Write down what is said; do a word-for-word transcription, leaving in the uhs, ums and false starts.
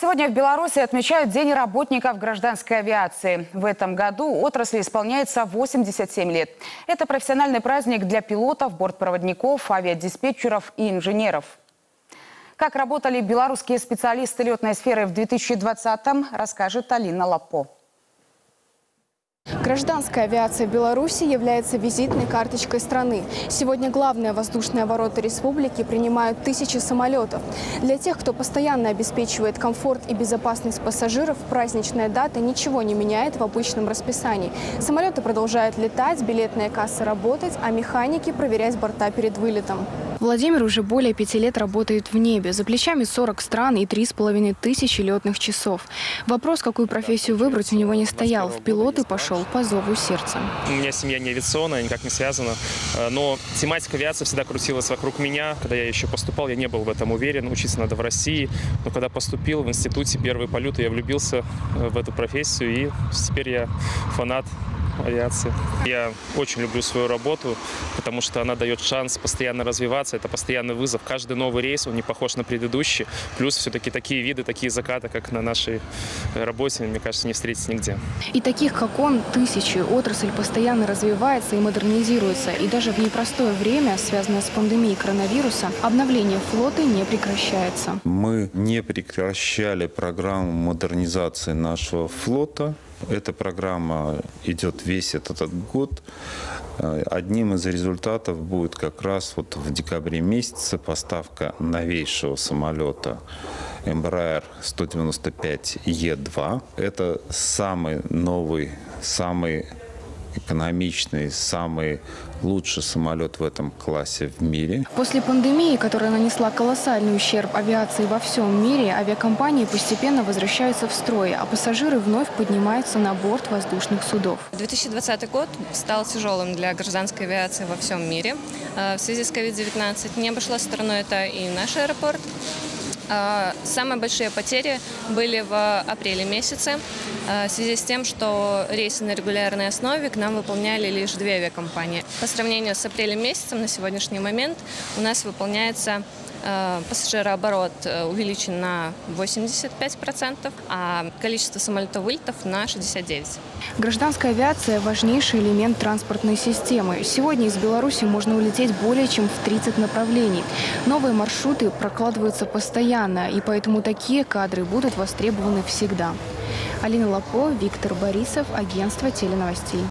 Сегодня в Беларуси отмечают День работников гражданской авиации. В этом году отрасли исполняется восемьдесят семь лет. Это профессиональный праздник для пилотов, бортпроводников, авиадиспетчеров и инженеров. Как работали белорусские специалисты летной сферы в две тысячи двадцатом, расскажет Алина Лапо. Гражданская авиация Беларуси является визитной карточкой страны. Сегодня главные воздушные ворота республики принимают тысячи самолетов. Для тех, кто постоянно обеспечивает комфорт и безопасность пассажиров, праздничная дата ничего не меняет в обычном расписании. Самолеты продолжают летать, билетные кассы работать, а механики проверять борта перед вылетом. Владимир уже более пяти лет работает в небе. За плечами сорок стран и три с половиной тысячи летных часов. Вопрос, какую профессию выбрать, у него не стоял. В пилоты пошел по зову сердца. У меня семья не авиационная, никак не связана. Но тематика авиации всегда крутилась вокруг меня. Когда я еще поступал, я не был в этом уверен. Учиться надо в России. Но когда поступил в институте, первые полеты, я влюбился в эту профессию. И теперь я фанат авиации. Я очень люблю свою работу, потому что она дает шанс постоянно развиваться. Это постоянный вызов. Каждый новый рейс, он не похож на предыдущий. Плюс все-таки такие виды, такие закаты, как на нашей работе, мне кажется, не встретить нигде. И таких, как он, тысячи. Отрасль постоянно развивается и модернизируется. И даже в непростое время, связанное с пандемией коронавируса, обновление флота не прекращается. Мы не прекращали программу модернизации нашего флота. Эта программа идет весь этот год. Одним из результатов будет как раз вот в декабре месяце поставка новейшего самолета Embraer сто девяносто пять Е два. Это самый новый, самый экономичный, самый лучший самолет в этом классе в мире. После пандемии, которая нанесла колоссальный ущерб авиации во всем мире, авиакомпании постепенно возвращаются в строй, а пассажиры вновь поднимаются на борт воздушных судов. две тысячи двадцатый год стал тяжелым для гражданской авиации во всем мире. В связи с ковид девятнадцать не обошло стороной это и наш аэропорт. Самые большие потери были в апреле месяце в связи с тем, что рейсы на регулярной основе к нам выполняли лишь две авиакомпании. По сравнению с апрелем месяцем на сегодняшний момент у нас выполняется пассажирооборот увеличен на восемьдесят пять процентов, а количество самолетов-вылетов на шестьдесят девять процентов. Гражданская авиация – важнейший элемент транспортной системы. Сегодня из Беларуси можно улететь более чем в тридцать направлений. Новые маршруты прокладываются постоянно, и поэтому такие кадры будут востребованы всегда. Алина Лапо, Виктор Борисов, агентство теленовостей.